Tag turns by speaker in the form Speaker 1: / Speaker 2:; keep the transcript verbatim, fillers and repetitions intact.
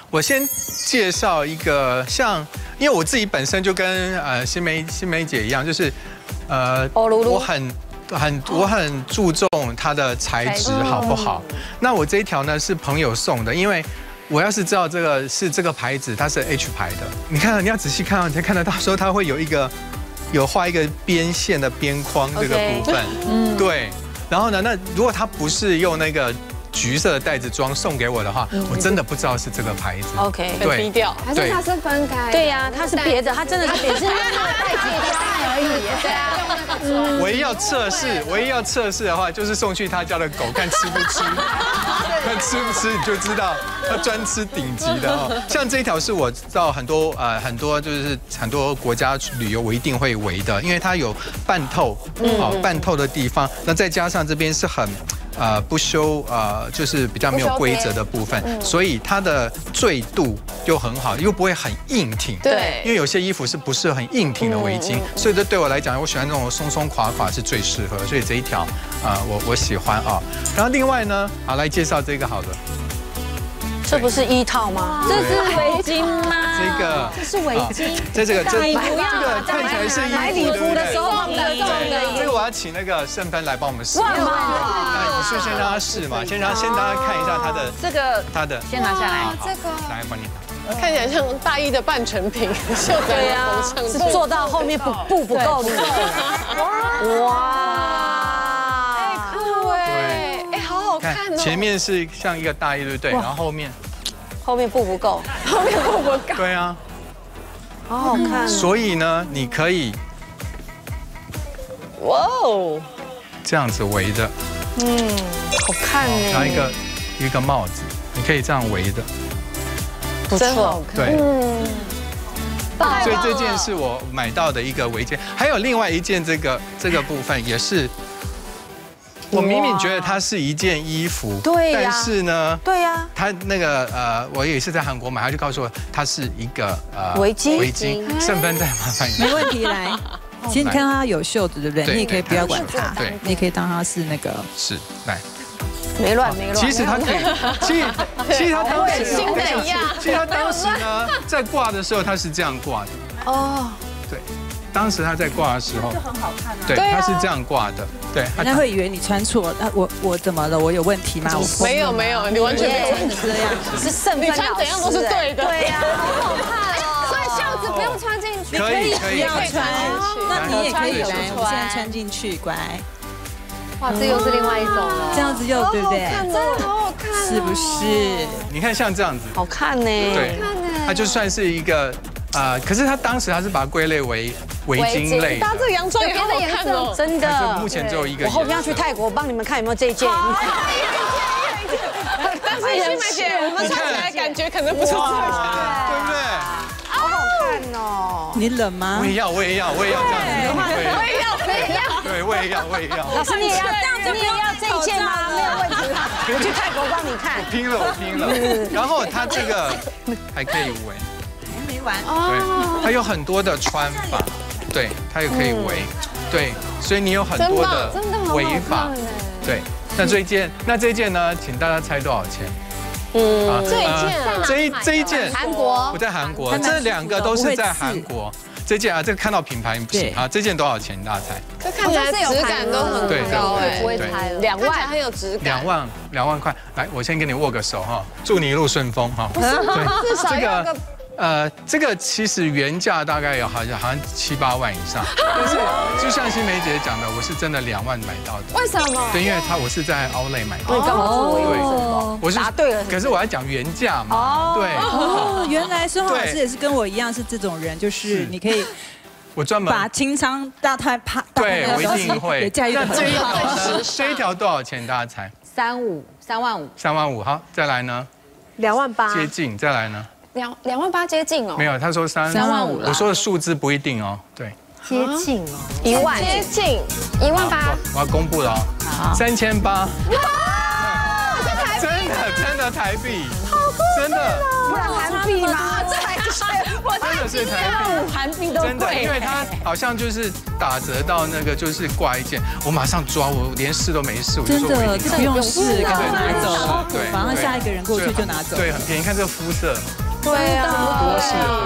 Speaker 1: 我先介绍一个像，因为我自己本身就跟呃新梅新梅姐一样，就是呃我很很我很注重它的材质好不好。那我这一条呢是朋友送的，因为我要是知道这个是这个牌子，它是 H 牌的，你看你要仔细看到，你才看得到说它会有一个有画一个边线的边框这个部分，嗯，对。然后呢，那如果它不是用那个橘色的袋子装送给我的话，我真的不知道是这个牌子。
Speaker 2: OK，
Speaker 1: 对，
Speaker 3: 低调，
Speaker 4: 还是它是分开？
Speaker 2: 对呀，它是别的，它真的是别的，是
Speaker 4: 袋子的袋而已。对啊，
Speaker 1: 唯一要测试，唯一要测试的话，就是送去他家的狗看吃不吃，看吃不吃你就知道，它专吃顶级的哦。像这一条是我到很多呃很多就是很多国家旅游我一定会围的，因为它有半透，哦半透的地方，那再加上这边是很。呃，不修呃，就是比较没有规则的部分，所以它的坠度就很好，又不会很硬挺。
Speaker 2: 对，
Speaker 1: 因为有些衣服是不适合很硬挺的围巾，所以这对我来讲，我喜欢那种松松垮垮是最适合，所以这一条啊，我我喜欢啊。然后另外呢，好来介绍这个好了。
Speaker 2: 这不是一套吗？这是围巾吗？
Speaker 1: 这个
Speaker 4: 这是围巾，
Speaker 1: 这这个这
Speaker 2: 这
Speaker 1: 这个看起来是
Speaker 2: 买礼服的时候放的这
Speaker 1: 这个我要请那个盛芬来帮我们试。那你是先让他试嘛，先让先让他看一下他的
Speaker 3: 这个
Speaker 1: 他的，
Speaker 2: 先拿下来，
Speaker 4: 这个
Speaker 1: 来帮你拿。
Speaker 3: 看起来像大衣的半成品，袖子
Speaker 2: 对呀，是做到后面不布不够的。哇，
Speaker 3: 哎酷哎，哎好好看哦。
Speaker 1: 前面是像一个大衣，对不对？然后后面
Speaker 2: 后面布不够，
Speaker 3: 后面布不够。
Speaker 1: 对啊，
Speaker 2: 好好看。
Speaker 1: 所以呢，你可以
Speaker 3: 哇哦，
Speaker 1: 这样子围的，
Speaker 2: 嗯，好看呢。
Speaker 1: 拿一个一个帽子，你可以这样围的，
Speaker 2: 不错。
Speaker 1: 对。
Speaker 2: 嗯，
Speaker 1: 所以这件是我买到的一个围巾，还有另外一件这个这个部分也是。我明明觉得它是一件衣服，
Speaker 2: 对呀，
Speaker 1: 但是呢，
Speaker 2: 对呀，
Speaker 1: 它那个呃，我也是在韩国买，他就告诉我它是一个呃
Speaker 2: 围巾，
Speaker 1: 围巾。盛芬再麻烦你，
Speaker 5: 没问题，来。其实你看它有袖子，对不对？你也可以不要管它，
Speaker 1: 对，
Speaker 5: 你也可以当它是那个
Speaker 1: 是来。
Speaker 2: 没乱没乱。
Speaker 1: 其实它可以，其实其实它当时
Speaker 3: 新的一样，
Speaker 1: 其实它当时呢在挂的时候它是这样挂的。哦，对。当时他在挂的时候
Speaker 4: 就很好看啊。
Speaker 1: 对，他是这样挂的，对。
Speaker 5: 人家会以为你穿错，那我我怎么了？我有问题吗？
Speaker 3: 没有没有，你完全没有问题。
Speaker 2: 这样是盛芬，
Speaker 3: 你穿怎样都是对的。
Speaker 2: 对呀，
Speaker 4: 好好看哦。所以袖子不用穿进去，
Speaker 1: 可以可以
Speaker 5: 不要穿，那你也可以来，我现在穿进去，乖。
Speaker 4: 哇，这又是另外一种了。
Speaker 5: 这样子又对不对？
Speaker 4: 真的好好看，
Speaker 5: 是不是？
Speaker 1: 你看像这样子，
Speaker 2: 好看呢。
Speaker 1: 对，它就算是一个。呃，可是他当时他是把它归类为围巾类，
Speaker 3: 搭这个洋装也好好看哦，
Speaker 2: 真的。
Speaker 1: 目前只有一个。
Speaker 2: 我后天要去泰国，我帮你们看有没有这一件。
Speaker 3: 但是新梅姐，我们穿起来感觉可能不是这样，
Speaker 1: 对不对？
Speaker 2: 好好看哦。
Speaker 5: 你冷吗？
Speaker 1: 我也要，我也要，我也要这样子。
Speaker 3: 我也要，我也要。
Speaker 1: 对，我也要，我也要。
Speaker 2: 老师你也要这样子，你也要这一件吗？没有问题，我去泰国帮你看。
Speaker 1: 拼了，我拼了。然后它这个还可以围。
Speaker 5: 没完
Speaker 1: 对，它有很多的穿法，对，它也可以围，对，所以你有很多的围法，对。那这一件，那这一件呢？请大家猜多少钱？
Speaker 3: 嗯，这一件，
Speaker 1: 这一这一件，
Speaker 4: 韩国，
Speaker 1: 不在韩国，这两个都是在韩国。这件啊，这个看到品牌不行啊，这件多少钱？大家猜？
Speaker 3: 这看起来质感都很高哎，
Speaker 4: 不会猜了，
Speaker 3: 两万很有质感，
Speaker 1: 两万两万块。来，我先跟你握个手哈，祝你一路顺风哈。
Speaker 4: 不是，至少要个。
Speaker 1: 呃，这个其实原价大概有好像好像七八万以上，但是就像新梅姐讲的，我是真的两万买到的。
Speaker 4: 为什么？
Speaker 1: 对，因为它我是在Outlet买的。
Speaker 2: 你干嘛自我以为什么？
Speaker 1: 我是
Speaker 2: 答对了。
Speaker 1: 可是我要讲原价嘛。对。
Speaker 5: 哦，原来孙老师也是跟我一样是这种人，就是你可以。
Speaker 1: 我专门
Speaker 5: 把清仓大太怕。
Speaker 1: 对，我一定会。
Speaker 5: 也驾驭很好。
Speaker 1: 这一条呢？这一条多少钱？大家猜？
Speaker 4: 三五，三万五。
Speaker 1: 三万五，好，再来呢？
Speaker 2: 两万八。
Speaker 1: 接近，再来呢？
Speaker 4: 两两万八接近哦，
Speaker 1: 没有，他说三
Speaker 5: 三万五，
Speaker 1: 我说的数字不一定哦，对，
Speaker 4: 接近哦，一万
Speaker 3: 接近
Speaker 4: 一万八，
Speaker 1: 我要公布了哦，三千八，真的真的台币，真的，
Speaker 4: 不然韩币吗？这还是我
Speaker 1: 真的是四台币，
Speaker 2: 韩币都
Speaker 1: 真的，因为它好像就是打折到那个就是挂一件，我马上抓，我连试都没试，我就说
Speaker 5: 真的，这个不用试，赶快拿走，
Speaker 1: 对，
Speaker 5: 马上下一个人过去就拿走，
Speaker 1: 对，很便宜，看这个肤色，
Speaker 3: 对啊，
Speaker 1: 多适合。